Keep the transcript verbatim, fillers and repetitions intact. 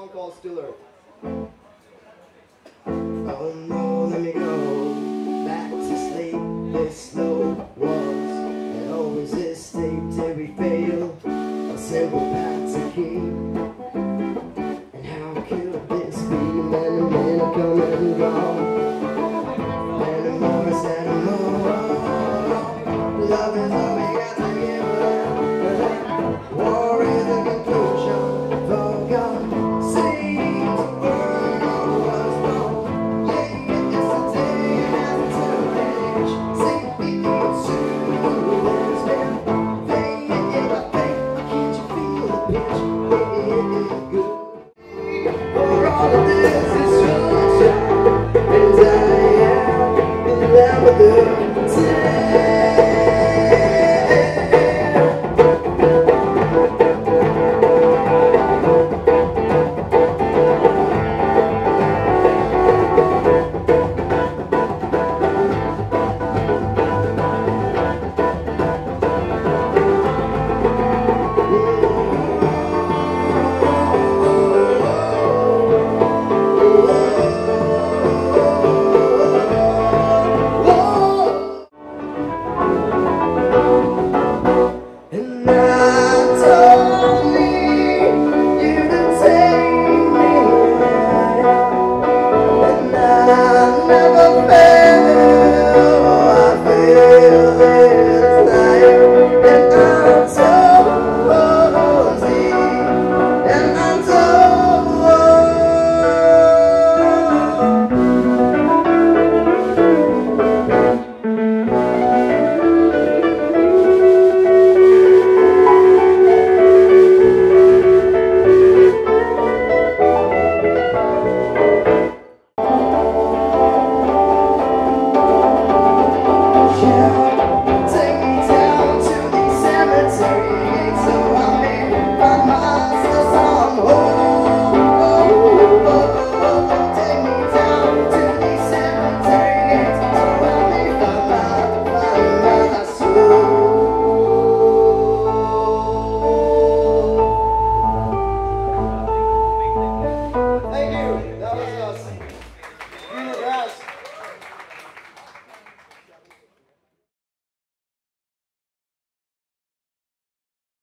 song called Still Earth. Oh no, let me go back to sleep. This slow walls and always this state till we fail. A simple path to keep. And how could this be? Many men are coming and gone. Many more is at a more. Love is all we got to give. War is the conclusion. For God seems to burn all was wrong. Yeah, yesterday has turned age. See, it goes through. There's been pain in my faith. Can't you feel the pinch? It is good. For all of this destruction, and I am in love with the today. Never fail, I feel it.